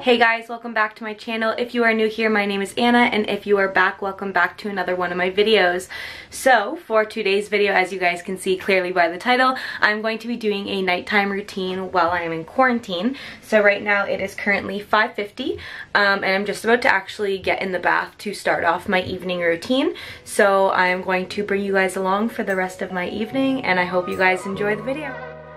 Hey guys, welcome back to my channel. If you are new here, my name is Anna, and if you are back, welcome back to another one of my videos. So for today's video, as you guys can see clearly by the title, I'm going to be doing a nighttime routine while I am in quarantine. So right now it is currently 5:50 and I'm just about to actually get in the bath to start off my evening routine. So I'm going to bring you guys along for the rest of my evening, and I hope you guys enjoy the video.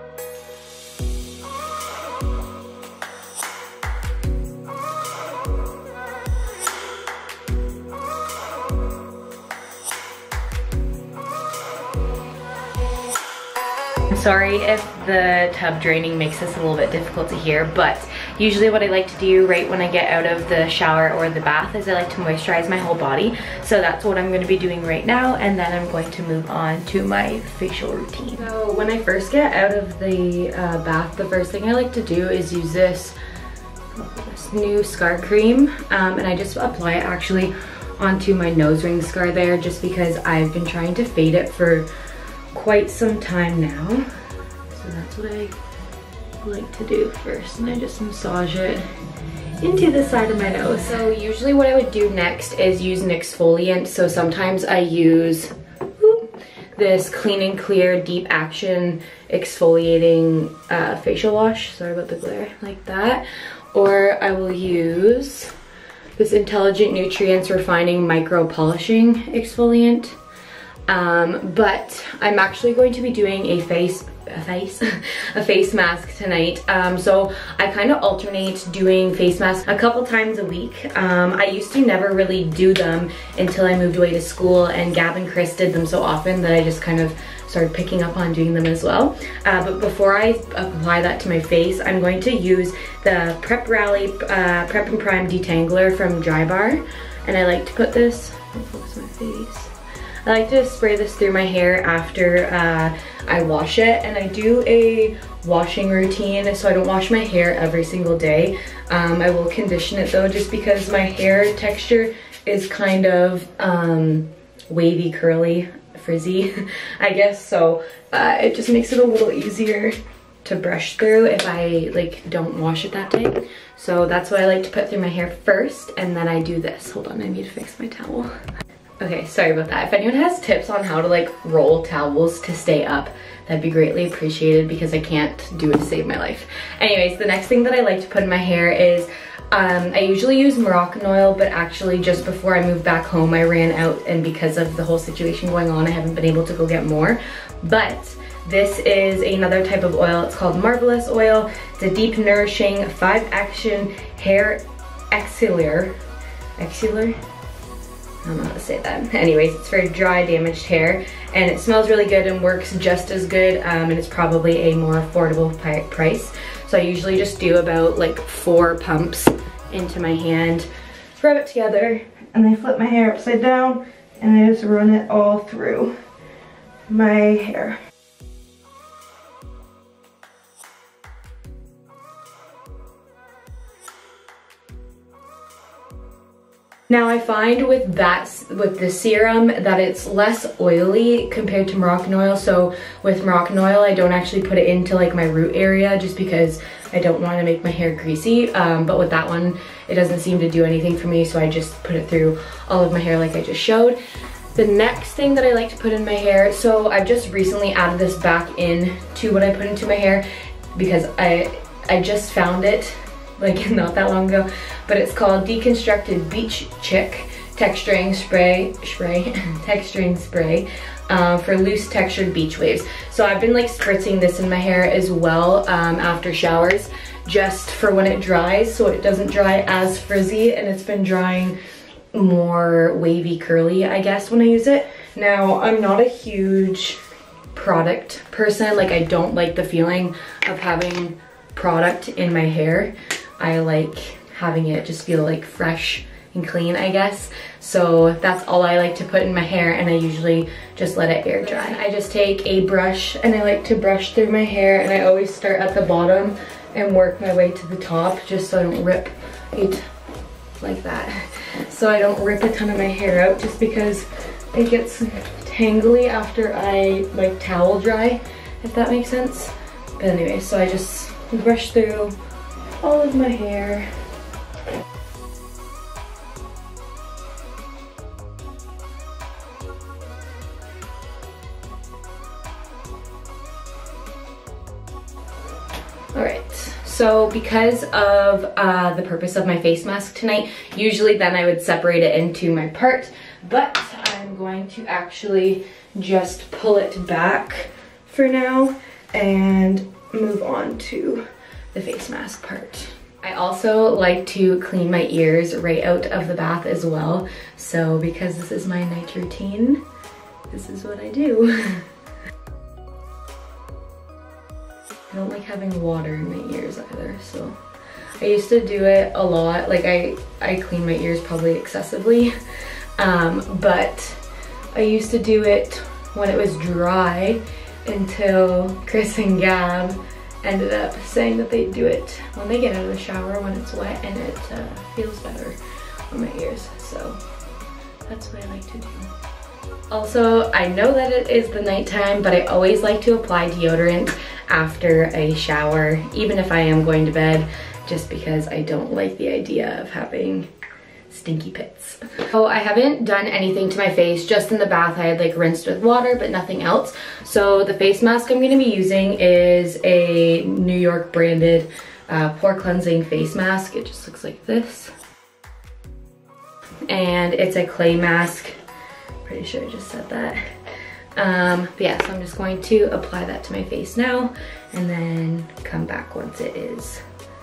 Sorry if the tub draining makes this a little bit difficult to hear, but usually what I like to do right when I get out of the shower or the bath is I like to moisturize my whole body. So that's what I'm going to be doing right now, and then I'm going to move on to my facial routine. So when I first get out of the bath, the first thing I like to do is use this new scar cream, and I just apply it actually onto my nose ring scar there, just because I've been trying to fade it for quite some time now. So that's what I like to do first, and I just massage it into the side of my nose. So usually what I would do next is use an exfoliant. So sometimes I use this Clean and Clear Deep Action Exfoliating facial wash. Sorry about the glare, like that. Or I will use this Intelligent Nutrients Refining Micro Polishing Exfoliant. But I'm actually going to be doing a face mask tonight. So I kind of alternate doing face masks a couple times a week. I used to never really do them until I moved away to school, and Gab and Chris did them so often that I just kind of started picking up on doing them as well. But before I apply that to my face, I'm going to use the Prep Rally Prep and Prime Detangler from Drybar, and I like to put this, focus my face. I like to spray this through my hair after I wash it, and I do a washing routine, so I don't wash my hair every single day. I will condition it though, just because my hair texture is kind of wavy, curly, frizzy, I guess, so it just makes it a little easier to brush through if I don't wash it that day. So that's what I like to put through my hair first, and then I do this. Hold on, I need to fix my towel. Okay, sorry about that. If anyone has tips on how to roll towels to stay up, that'd be greatly appreciated, because I can't do it to save my life. Anyways, the next thing that I like to put in my hair is, I usually use Moroccan oil, but actually just before I moved back home I ran out, and because of the whole situation going on I haven't been able to go get more. But this is another type of oil. It's called Marvelous Oil. It's a deep, nourishing 5-action hair exfoliator. I don't know how to say that. Anyways, it's for dry, damaged hair, and it smells really good and works just as good, and it's probably a more affordable price. So I usually just do about 4 pumps into my hand, rub it together, and then flip my hair upside down, and I just run it all through my hair. Now I find with the serum that it's less oily compared to Moroccan oil. So with Moroccan oil, I don't actually put it into my root area, just because I don't want to make my hair greasy. But with that one, it doesn't seem to do anything for me, so I just put it through all of my hair like I just showed. The next thing that I like to put in my hair, so I've just recently added this back in to what I put into my hair, because I just found it not that long ago, but it's called Deconstructed Beach Chick Texturing Spray for loose textured beach waves. So I've been spritzing this in my hair as well after showers, just for when it dries, so it doesn't dry as frizzy, and it's been drying more wavy, curly, I guess, when I use it. Now, I'm not a huge product person. I don't like the feeling of having product in my hair. I like having it just feel fresh and clean, I guess. So that's all I like to put in my hair, and I usually just let it air dry. I just take a brush, and I like to brush through my hair, and I always start at the bottom and work my way to the top, just so I don't rip it like that. So I don't rip a ton of my hair out, just because it gets tangly after I towel dry, if that makes sense. But anyway, so I just brush through all of my hair Alright, so because of the purpose of my face mask tonight, usually then I would separate it into my part, but I'm going to actually just pull it back for now and move on to the face mask part. I also like to clean my ears right out of the bath as well, so because this is my night routine, this is what I do. I don't like having water in my ears either, so I used to do it a lot. Like I clean my ears probably excessively, but I used to do it when it was dry until Chris and Gab ended up saying that they do it when they get out of the shower when it's wet, and it feels better on my ears, so that's what I like to do. Also, I know that it is the nighttime, but I always like to apply deodorant after a shower, even if I am going to bed, just because I don't like the idea of having stinky pits. So I haven't done anything to my face, just in the bath I had like rinsed with water, but nothing else. So the face mask I'm gonna be using is a New York branded pore cleansing face mask. It just looks like this. And it's a clay mask. Pretty sure I just said that. But yeah, so I'm just going to apply that to my face now and then come back once it is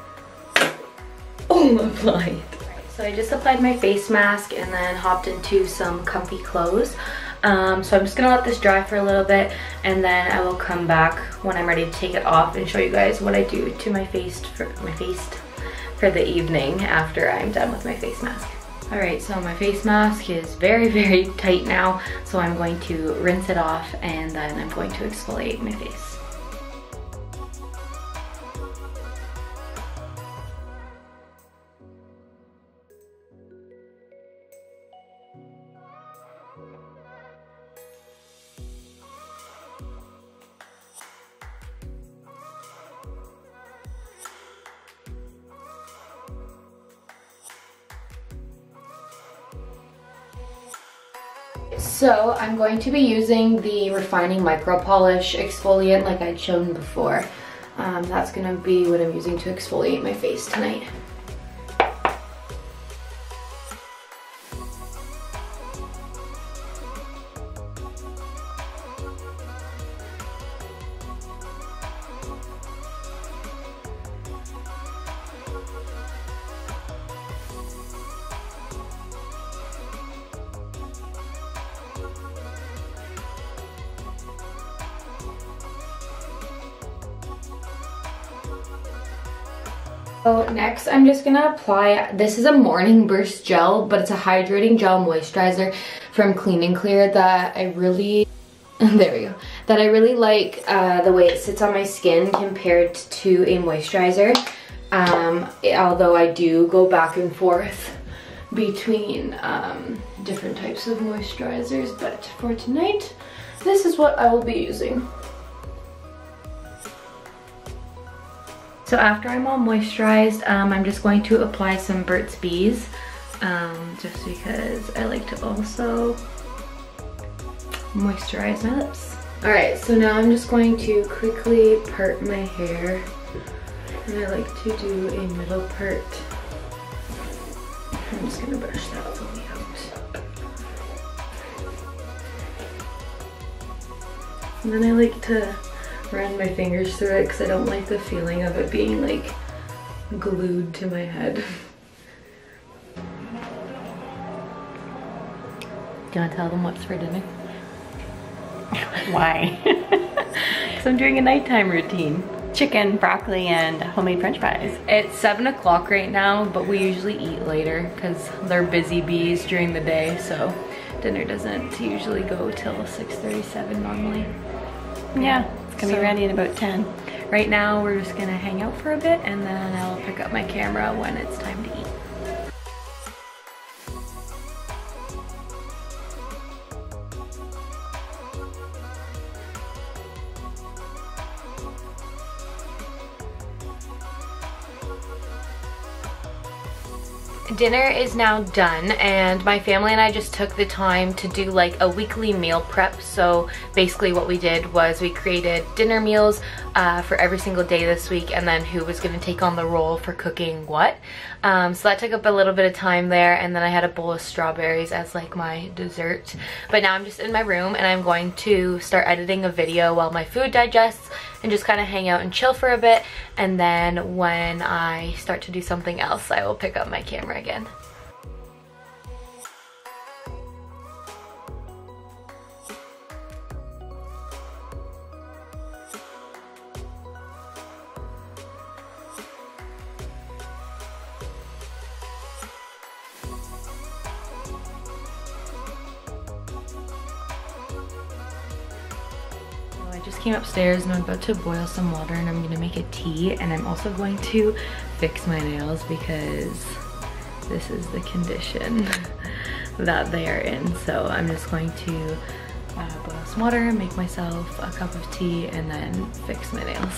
all applied. So I just applied my face mask and then hopped into some comfy clothes. So I'm just gonna let this dry for a little bit, and then I will come back when I'm ready to take it off and show you guys what I do to my face for the evening after I'm done with my face mask. Alright, so my face mask is very, very tight now, so I'm going to rinse it off and then I'm going to exfoliate my face. So I'm going to be using the Refining Micro Polish exfoliant like I'd shown before. That's gonna be what I'm using to exfoliate my face tonight. So next I'm just gonna apply, this is a Morning Burst gel, but it's a hydrating gel moisturizer from Clean and Clear that I really, there we go, that I really like the way it sits on my skin compared to a moisturizer. Although I do go back and forth between different types of moisturizers, but for tonight, this is what I will be using. So after I'm all moisturized, I'm just going to apply some Burt's Bees, just because I like to also moisturize my lips. Alright, so now I'm just going to quickly part my hair, and I like to do a middle part. I'm just gonna brush that fully out. And then I like to run my fingers through it because I don't like the feeling of it being like glued to my head. Do you want to tell them what's for dinner? Why? Because I'm doing a nighttime routine. Chicken, broccoli, and homemade french fries. It's 7 o'clock right now, but we usually eat later because they're busy bees during the day, so dinner doesn't usually go till 6:37 normally. Yeah. Gonna be ready in about 10. Right now we're just gonna hang out for a bit and then I'll pick up my camera when it's time to eat. Dinner is now done, and my family and I just took the time to do like a weekly meal prep. So basically what we did was we created dinner meals for every single day this week, and then who was going to take on the role for cooking what. So that took up a little bit of time there, and then I had a bowl of strawberries as like my dessert. But now I'm just in my room and I'm going to start editing a video while my food digests and just kind of hang out and chill for a bit, and then when I start to do something else I will pick up my camera again. I just came upstairs and I'm about to boil some water and I'm gonna make a tea, and I'm also going to fix my nails because this is the condition that they are in. So I'm just going to boil some water, make myself a cup of tea, and then fix my nails.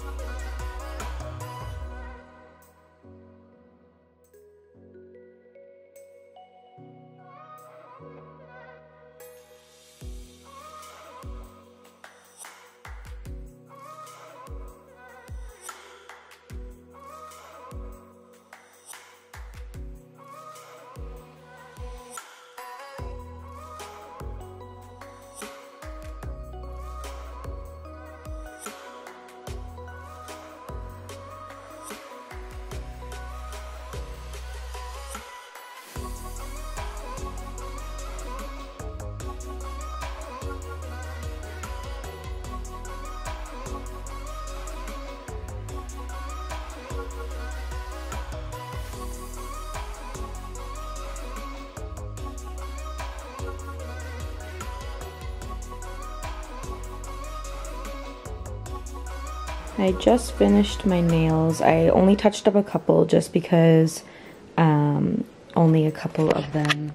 I just finished my nails. I only touched up a couple just because only a couple of them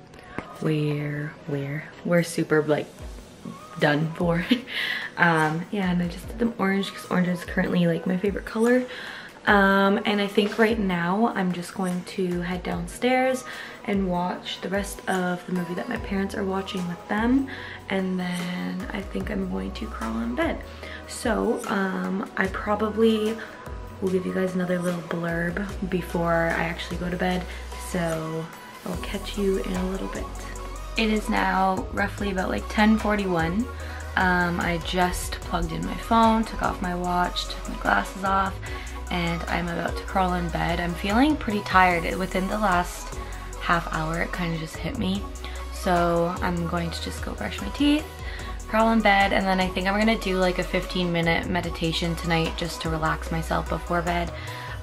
were super like done for. Yeah, and I just did them orange because orange is currently like my favorite color. And I think right now I'm just going to head downstairs and watch the rest of the movie that my parents are watching with them, and then I think I'm going to crawl in bed. So I probably will give you guys another little blurb before I actually go to bed, so I'll catch you in a little bit. It is now roughly about like 10:41. I just plugged in my phone, took off my watch, took my glasses off, and I'm about to crawl in bed. I'm feeling pretty tired. Within the last half hour it kind of just hit me, so I'm going to just go brush my teeth, crawl in bed, and then I think I'm gonna do like a 15-minute meditation tonight just to relax myself before bed.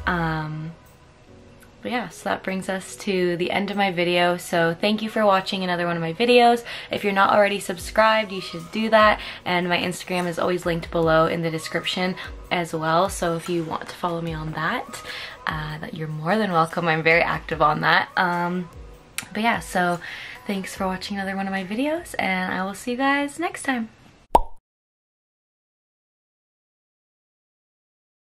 But yeah, so that brings us to the end of my video. So thank you for watching another one of my videos. If you're not already subscribed, you should do that, and my Instagram is always linked below in the description as well. So if you want to follow me on that, you're more than welcome. I'm very active on that. But yeah, so thanks for watching another one of my videos, and I will see you guys next time.